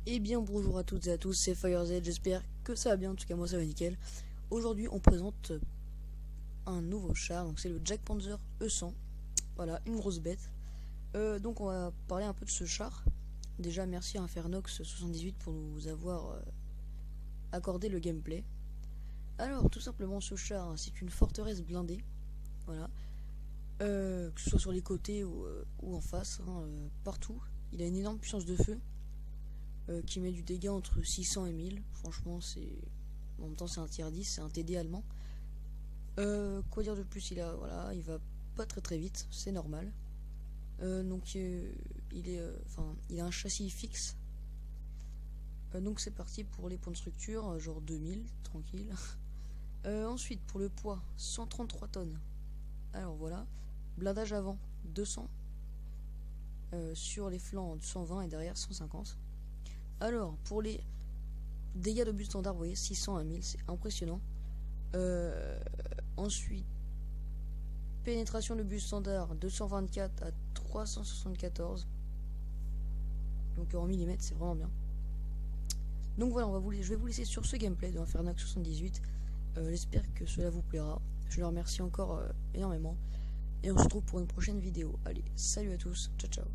Eh bien bonjour à toutes et à tous, c'est FireZ, j'espère que ça va bien, en tout cas moi ça va nickel. Aujourd'hui on présente un nouveau char, donc c'est le Jack Panzer E100, voilà, une grosse bête. Donc on va parler un peu de ce char. Déjà merci à Infernox78 pour nous avoir accordé le gameplay. Alors tout simplement ce char, c'est une forteresse blindée, voilà. Que ce soit sur les côtés ou en face, partout. Il a une énorme puissance de feu. Qui met du dégât entre 600 et 1000. Franchement, c'est. En même temps, c'est un tier 10, c'est un TD allemand. Quoi dire de plus, il va pas très vite, c'est normal. Donc, il a un châssis fixe. Donc, c'est parti pour les points de structure, genre 2000, tranquille. Ensuite, pour le poids, 133 tonnes. Alors voilà, blindage avant, 200. Sur les flancs, 120 et derrière, 150. Alors, pour les dégâts d'obus standard, vous voyez, 600 à 1000, c'est impressionnant. Ensuite, pénétration d'obus standard, 224 à 374. Donc en millimètres, c'est vraiment bien. Donc voilà, je vais vous laisser sur ce gameplay de Infernox78. J'espère que cela vous plaira. Je le remercie encore énormément. Et on se retrouve pour une prochaine vidéo. Allez, salut à tous, ciao ciao.